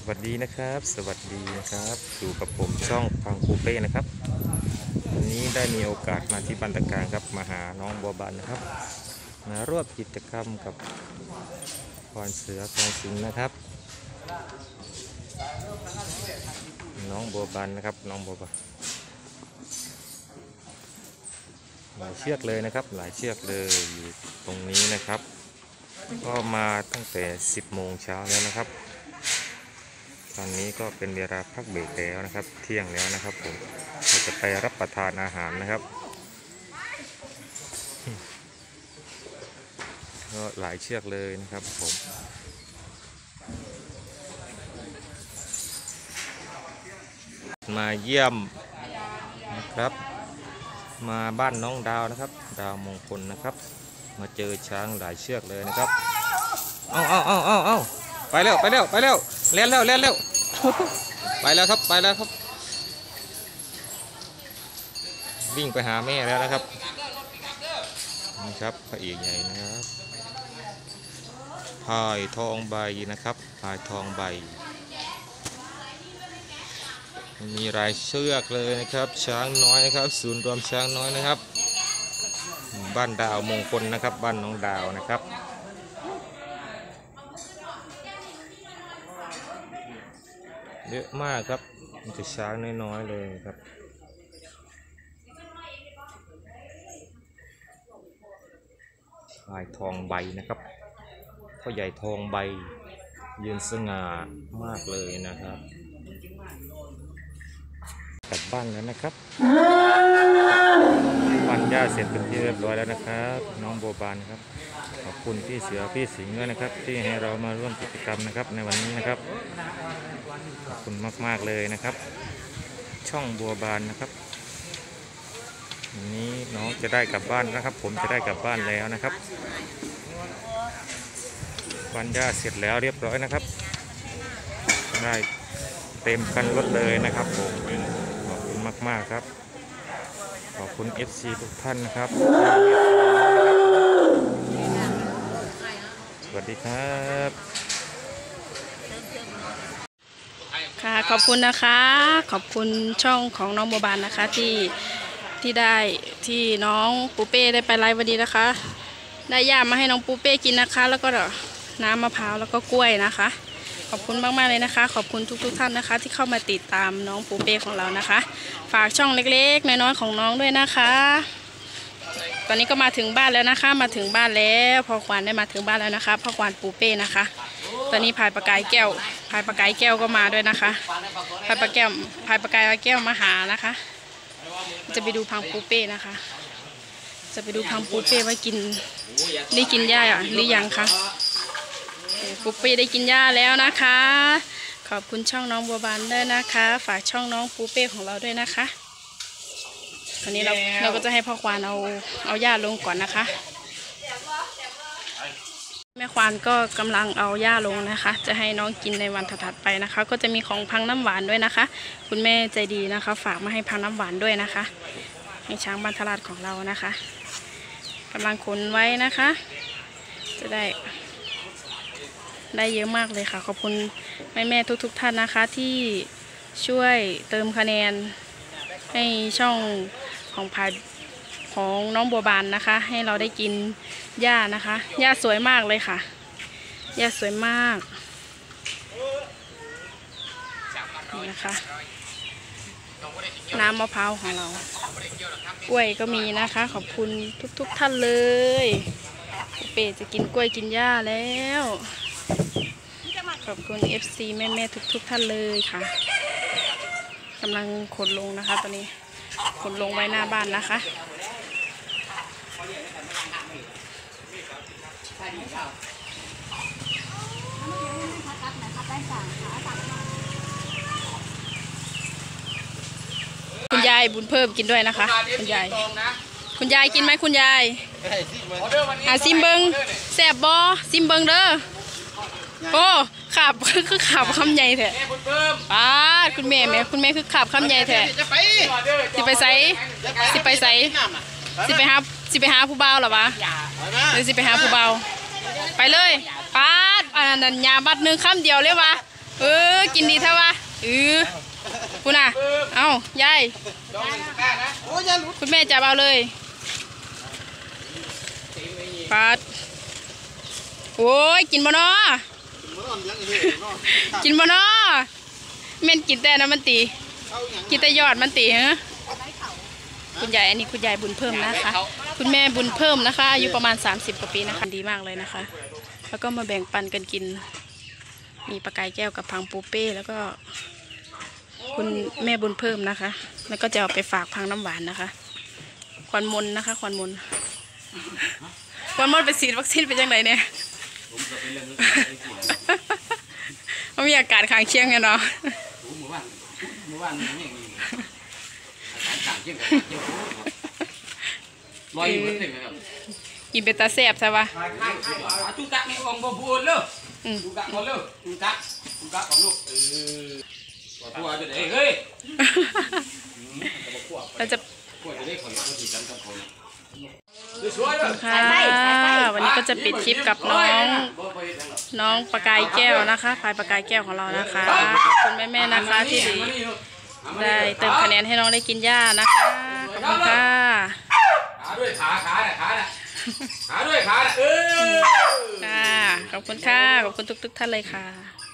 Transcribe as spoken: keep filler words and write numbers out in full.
วัสดีนะครับสวัสดีนะครับอยู่กับผมช่องฟังครูเป้นะครับวันนี้ได้มีโอกาสมาที่บ้านตะการครับมาหาน้องบัวบานนะครับมาร่วมกิจกรรมกับพรเสือคลองสิงห์นะครับน้องบัวบานนะครับน้องบัวบานหลายเชือกเลยนะครับหลายเชือกเลยอยู่ตรงนี้นะครับก็มาตั้งแต่สิบโมงเช้าแล้วนะครับตอนนี้ก็เป็นเวลาพักเบรกแล้วนะครับเที่ยงแล้วนะครับผมเราจะไปรับประทานอาหารนะครับก็หลายเชือกเลยนะครับผมมาเยี่ยมนะครับมาบ้านน้องดาวนะครับดาวมงคลนะครับมาเจอช้างหลายเชือกเลยนะครับเอาเอาเอาเอาเอาไปเร็วไปเร็วไปเร็วเล่นเร็วเล่นเร็วไปแล้วครับไปแล้วครับวิ่งไปหาแม่แล้วนะครับนี่ครับพระเอกใหญ่นะครับพายทองใบนะครับพายทองใบมีรายเชือกเลยนะครับช้างน้อยนะครับศูนย์รวมช้างน้อยนะครับบ้านดาวมงคลนะครับบ้านน้องดาวนะครับเยอะมากครับมันจะช้างน้อยๆเลยครับพายทองใบนะครับพ่อใหญ่ทองใบยืนสง่ามากเลยนะครับกลับบ้านแล้วนะครับปันหญ้าเสร็จเป็นที่เรียบร้อยแล้วนะครับน้องบัวบานครับขอบคุณพี่เสือพี่สิงห์ด้วยนะครับที่ให้เรามาร่วมกิจกรรมนะครับในวันนี้นะครับขอบคุณมากๆเลยนะครับช่องบัวบานนะครับวันนี้น้องจะได้กลับบ้านนะครับผมจะได้กลับบ้านแล้วนะครับปันหญ้าเสร็จแล้วเรียบร้อยนะครับได้เต็มคันรถเลยนะครับผมขอบคุณมากๆครับขอบคุณ เอฟ ซี ทุกท่านนะครับสวัสดีครับค่ะขอบคุณนะคะขอบคุณช่องของน้องบัวบานนะคะที่ที่ได้ที่น้องปูเป้ได้ไปไลฟ์วันนี้นะคะได้ย่ามาให้น้องปูเป้กินนะคะแล้วก็น้ำมะพร้าวแล้วก็กล้วยนะคะขอบคุณมากๆเลยนะคะขอบคุณทุกๆท่านนะคะที่เข้ามาติดตามน้องปูเป้ของเรานะคะฝากช่องเล็กๆน้อยๆของน้องด้วยนะคะตอนนี้ก็มาถึงบ้านแล้วนะคะมาถึงบ้านแล้วพ่อควานได้มาถึงบ้านแล้วนะคะพ่อควานปูเป้นะคะตอนนี้พายปลากายแก้วพายปลากายแก้วก็มาด้วยนะคะพายปลาแก้วพายปลากายแก้วมาหานะคะจะไปดูพังปูเป้นะคะจะไปดูพังปูเป้ว่ากินได้กินหญ้าหรือยังคะปูเป้ได้กินหญ้าแล้วนะคะขอบคุณช่องน้องบัวบานด้วยนะคะฝากช่องน้องปูเป้ของเราด้วยนะคะวันนี้เราเราก็จะให้พ่อควานเอาเอาหญ้าลงก่อนนะคะแม่ควานก็กำลังเอาหญ้าลงนะคะจะให้น้องกินในวันถัดไปนะคะก็จะมีของพังน้ำหวานด้วยนะคะคุณแม่ใจดีนะคะฝากมาให้พังน้ำหวานด้วยนะคะให้ช้างบรรทราชของเรานะคะกำลังขนไว้นะคะจะได้ได้เยอะมากเลยค่ะขอบคุณแม่แม่ทุกๆท่านนะคะที่ช่วยเติมคะแนนให้ช่องของพายของน้องบัวบานนะคะให้เราได้กินหญ้านะคะหญ้าสวยมากเลยค่ะหญ้าสวยมากนี่นะคะน้ำมะพร้าวของเรากล้วยก็มีนะคะขอบคุณทุกๆท่านเลยเป๋จะกินกล้วยกินหญ้าแล้วขอบคุณ เอฟ ซี แม่ๆทุกๆท่านเลยค่ะกำลังขนลงนะคะตอนนี้ขนลงไว้หน้าบ้านนะคะคุณยายบุญเพิ่มกินด้วยนะคะคุณยายคุณยายกินไหมคุณยายหาซิมเบิงแสบบอซิมเบิงเด้อโอ้ขับคือขับคำใหญ่แท้ป้าคุณแม่แม่คุณแม่คือขับคำใหญ่แท้สิไปใส่สิไปใส่สิไปหาสิไปหาผู้เบาหรอวะหรือสิไปหาผู้เบาไปเลยป้าอันนั้นยาบัดหนึ่งคำเดียวเลยวะเออกินดีเท่าวะเออคุณน่ะเอายายคุณแม่จับเอาเลยปัดโอ้ยกินบ่เนาะกินบ่เนาะแม่นกินแต่น้ำมันตีกินแต่ยอดมันตีฮะคุณยายอันนี้คุณยายบุญเพิ่มนะคะคุณแม่บุญเพิ่มนะคะอายุประมาณสามสิบกว่าปีนะคะดีมากเลยนะคะ แล้วก็มาแบ่งปันกันกินมีปลากายแก้วกับพังปูเป้แล้วก็คุณแม่บุญเพิ่มนะคะ แล้วก็จะเอาไปฝากพังน้ำหวานนะคะควันมนนะคะควันมนควันมนไปฉีดวัคซีนเป็นยังไงเนี่ยมันมีอาการข้างเคียงไงเนาะลอยอยู่บนตึกครับกินเป็นตาแซ่บใช่ปะจุกตักในองค์บ่พูดเลยจุกตักหมดเลยจุกตักจุกตักของลูกเออตัวตัวจะได้เฮ้ยเราจะพวกจะได้คนเขาถีกันกับคนค่ะวันนี้ก็จะปิดคลิปกับน้องน้องปลากายแก้วนะคะพายปลากายแก้วของเรานะคะขอบคุณแม่ๆนะคะที่ได้เติมคะแนนให้น้องได้กินหญ้านะคะขอบคุณค่ะขาด้วยขาขาเนี่ยขาเนี่ยขาด้วยขาเนี่ยเออค่ะขอบคุณค่ะขอบคุณทุกๆท่านเลยค่ะ